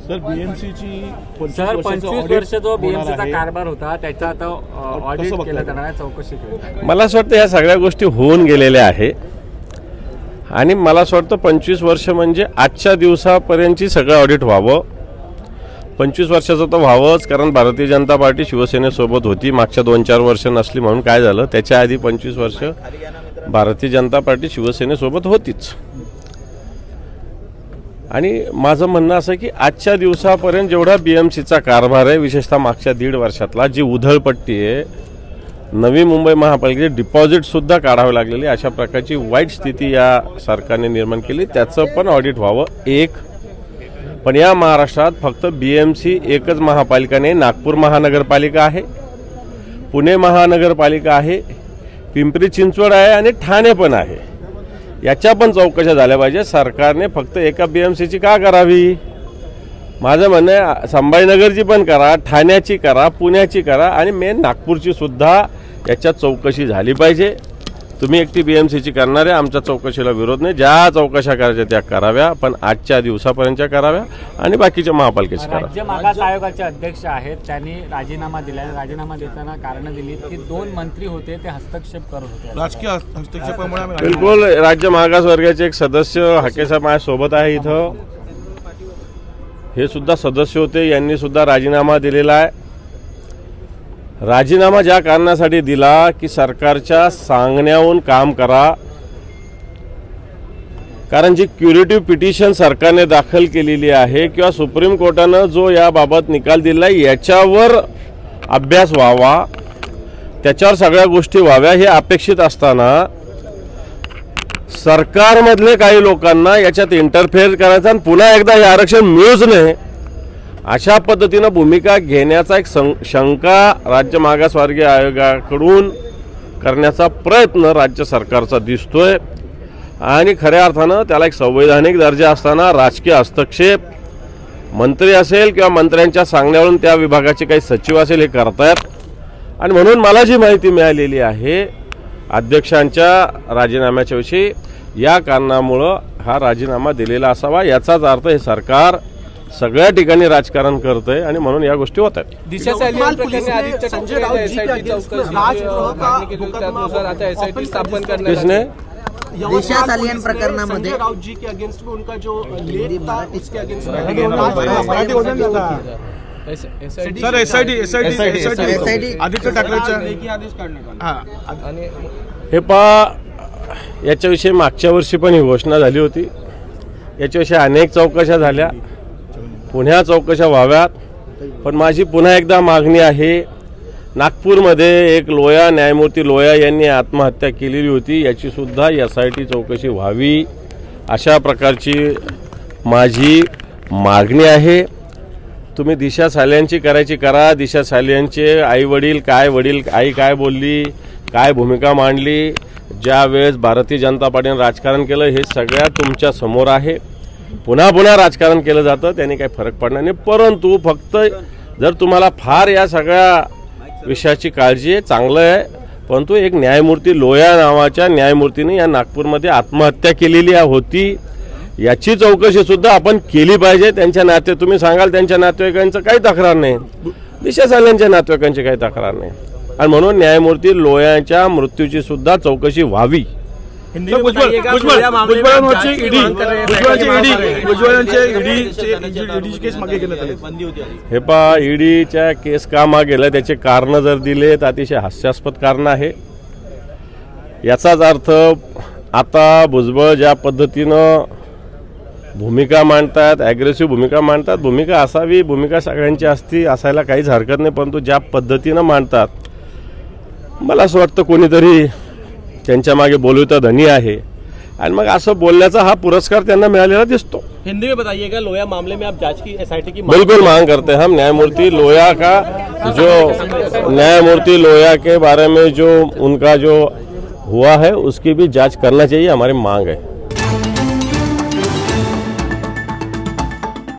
Sir बीएमसीची 25 वर्ष जो बीएमसीचा कारभार होता त्याचा आता ऑडिट केलं जाणार आहे, चौकशी केली. मला असं वाटतं या सगळ्या गोष्टी होऊन गेलेल्या आहे आणि मला असं वाटतं 25 वर्ष म्हणजे आजच्या दिवसापर्यंतची सगळं ऑडिट व्हावं. 25 वर्षाचं तर व्हावंच, कारण भारतीय जनता पार्टी शिवसेनेसोबत होती. मागच्या 2-4 वर्ष नसली म्हणून काय झालं, त्याच्या आधी 25 वर्ष भारतीय जनता पार्टी शिवसेनेसोबत होतीच. आणि माझं म्हणणं असं की आजच्या दिवसापर्यंत जेवढा बीएमसीचा कारभार आहे, विशेषतः मागच्या 1.5 वर्षातला जी उधळपट्टी आहे, नवी मुंबई महापालिकेचे डिपॉझिटसुद्धा काढावे लागलेली, अशा प्रकारची वाईट स्थिती या सरकारने निर्माण केली, त्याचं पण ऑडिट व्हावं. पण या महाराष्ट्रात फक्त बीएमसी एकच महापालिका नाही, नागपूर महानगरपालिका आहे, पुणे महानगरपालिका आहे, पिंपरी चिंचवड आहे आणि ठाणे पण आहे. याच्या पण चौकशा झाल्या पाहिजे. सरकारने फक्त एका बीएमसीची का करावी? माझं म्हणणं आहे संभाजीनगरची पण करा, ठाण्याची करा, पुण्याची करा आणि मेन नागपूरची सुद्धा याच्यात चौकशी झाली पाहिजे. तुम्ही एकटी बीएमसीची करणारे, आमच्या चौकशीला विरोध नाही. ज्या चौकशा करायच्या त्या कराव्या, पण आजच्या दिवसापर्यंतच्या कराव्या आणि बाकीच्या महापालिकेची करा. राज्य मागास आयोगाचे अध्यक्ष आहेत, त्यांनी राजीनामा दिला. राजीनामा देताना कारण दिली की 2 मंत्री होते ते हस्तक्षेप करत होते, राजकीय हस्तक्षेपामुळे. बिलकुल. राज्य मागास वर्गाचे एक सदस्य हाकेसाहेब माझ्यासोबत आहे इथं, हे सुद्धा सदस्य होते, यांनी सुद्धा राजीनामा दिलेला आहे. राजीनामा ज्या कारणासाठी दिला की सरकारच्या सांगण्याहून काम करा, कारण जी क्युरेटिव्ह पिटिशन सरकारने दाखल केलेली आहे किंवा सुप्रीम कोर्टानं जो याबाबत निकाल दिला याच्यावर अभ्यास व्हावा, त्याच्यावर सगळ्या गोष्टी व्हाव्या हे अपेक्षित असताना सरकारमधले काही लोकांना याच्यात इंटरफेअर करायचा आणि पुन्हा एकदा हे आरक्षण मिळूच नये अशा पद्धतीनं भूमिका घेण्याचा एक शंका राज्य मागासवर्गीय आयोगाकडून करण्याचा प्रयत्न राज्य सरकारचा दिसतोय. आणि खऱ्या अर्थानं त्याला एक संवैधानिक दर्जा असताना राजकीय हस्तक्षेप, मंत्री असेल किंवा मंत्र्यांच्या सांगण्यावरून त्या विभागाचे काही सचिव असेल हे करतायत. आणि म्हणून मला जी माहिती मिळालेली आहे अध्यक्षांच्या राजीनाम्याच्या विषयी, या कारणामुळं हा राजीनामा दिलेला असावा. याचाच अर्थ हे सरकार सगळ्या ठिकाणी राजकारण करतंय आणि म्हणून या गोष्टी होत आहेत. किसने दिशा सालियन प्रकरणामध्ये सर एसआयटी आदित्य ठाकरेच्या हे पहा, याच्याविषयी मागच्या वर्षी पण ही घोषणा झाली होती. याच्याविषयी अनेक चौकशा झाल्या, पुन्हा चौकशा व्हाव्यात. पण माझी पुन्हा एकदा मागणी आहे, नागपूरमध्ये एक लोया, न्यायमूर्ती लोया यांनी आत्महत्या केलेली होती, याची सुद्धा एसआयटी चौकशी व्हावी अशा प्रकारची माझी मागणी आहे. तुम्ही दिशा सालियनची करायची करा. दिशा सालियनचे आई काय बोलली, काय भूमिका मांडली, ज्या वेळेस भारतीय जनता पार्टीने राजकारण केलं हे सगळ्या तुमच्या समोर आहे. पुन्हा राजकारण केलं जातं, त्याने काही फरक पडणार नाही. परंतु फक्त जर तुम्हाला फार या सगळ्या विषयाची काळजी आहे, चांगलं आहे, परंतु एक न्यायमूर्ती लोया नावाच्या न्यायमूर्तीने या नागपूरमध्ये आत्महत्या केलेली होती, याची चौकशी सुद्धा आपण केली पाहिजे. त्यांच्या तुम्ही सांगाल त्यांच्या नातेवाईकांचं काही तक्रार नाही, दिशा सालियनच्या नातेवाईकांची काही तक्रार नाही, आणि म्हणून न्यायमूर्ती लोयांच्या मृत्यूची सुद्धा चौकशी व्हावी. हे पहा, ईडीच्या केस का मागे गेला, त्याचे कारण जर दिले तर अतिशय हास्यास्पद कारण आहे. याचाच अर्थ आता भुजबळ ज्या पद्धतीनं भूमिका मांडतात, ॲग्रेसिव्ह भूमिका मांडतात, भूमिका असावी, भूमिका सगळ्यांची असायला काहीच हरकत नाही, परंतु ज्या पद्धतीनं मांडतात, मला असं वाटतं कोणीतरी त्यांच्या मागे बोलवता धनी आहे आणि मग असं बोलण्याचा हा पुरस्कार त्यांना मिळालेला दिसतो. हिंदी में बताइएगा, लोया मामले में आप जांच की एसआईटी की बिल्कुल मांग करते हैं हम. न्यायमूर्ति लोया का न्यायमूर्ति लोया के बारे में जो उनका जो हुआ है उसकी भी जांच करना चाहिए, हमारी मांग है.